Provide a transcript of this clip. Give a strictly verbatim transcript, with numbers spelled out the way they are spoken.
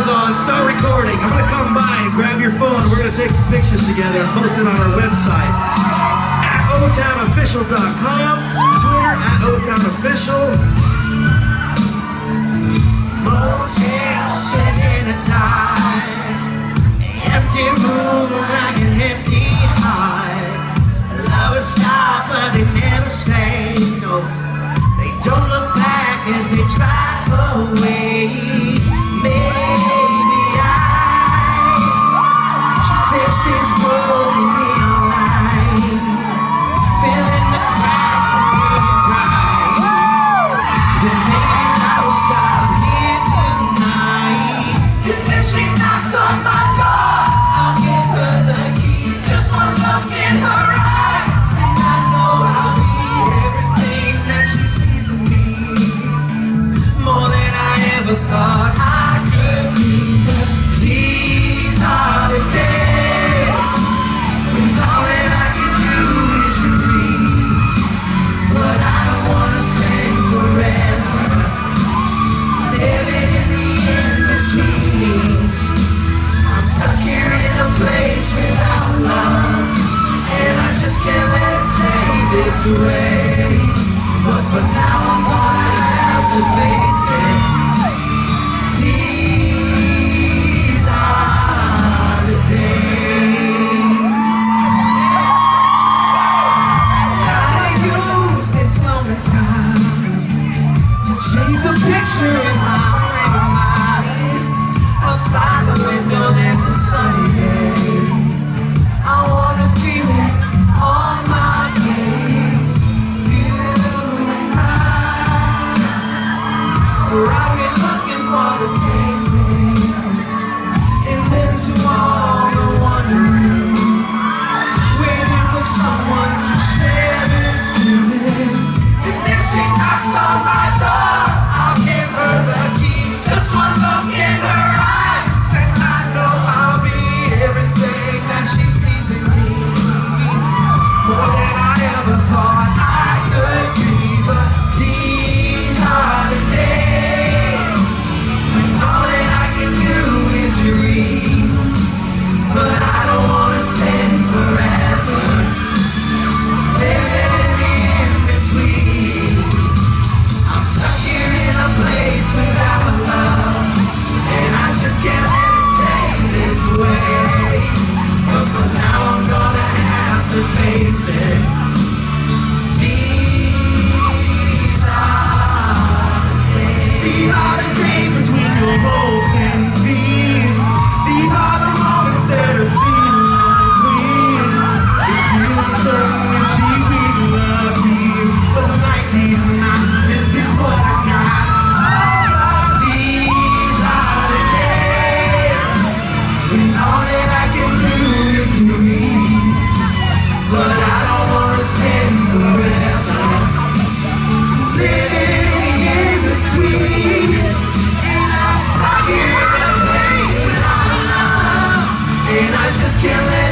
camera's on, start recording. I'm gonna come by and grab your phone. We're gonna take some pictures together and post it on our website at o town official dot com, Twitter at o town official. Motel sitting in a tie, empty room like an empty heart. Lovers stop but they never stay. No, they don't look back as they drive away. Maybe I should fix this broken neon light, fill in the cracks and put it right. Then maybe I will stop here tonight. And if she knocks on my door, I'll give her the key. Just one look in her eyes, and I know I'll be everything that she sees in me. More than I ever thought I could be. These are the days when all that I can do is dream. But I don't wanna spend forever living in the in-between. I'm stuck here in a place without love, and I just can't let it stay this way. But for now I'm gonna have to face it. These are the days. Gotta use this lonely time to change the picture in my frame of mind. Outside the window there's a sunny day. I wanna feel it on my face. You and I, I've been looking for the same thing, and then to all the wondering, waiting for someone to share this feeling. And if she knocks on my door, I'll give her the key. Just one look in her eyes, and I know I'll be everything that she sees in me. More than I ever thought I could be. But these are the days when all that I can do is dream. But I don't wanna spend forever living in the in-between. I'm stuck here in a place without love, and I just can't let it stay this way. But for now I'm gonna have to face it. These are the days. These are the days between your hopes and fears. These are the moments that are seem like clear. It's feeling certain if she will love me, but like it or not, this is what I got. These are the days when all that I can do is dream. But I don't wanna spend forever living in between. And I'm stuck here in a place without love, and I just can't let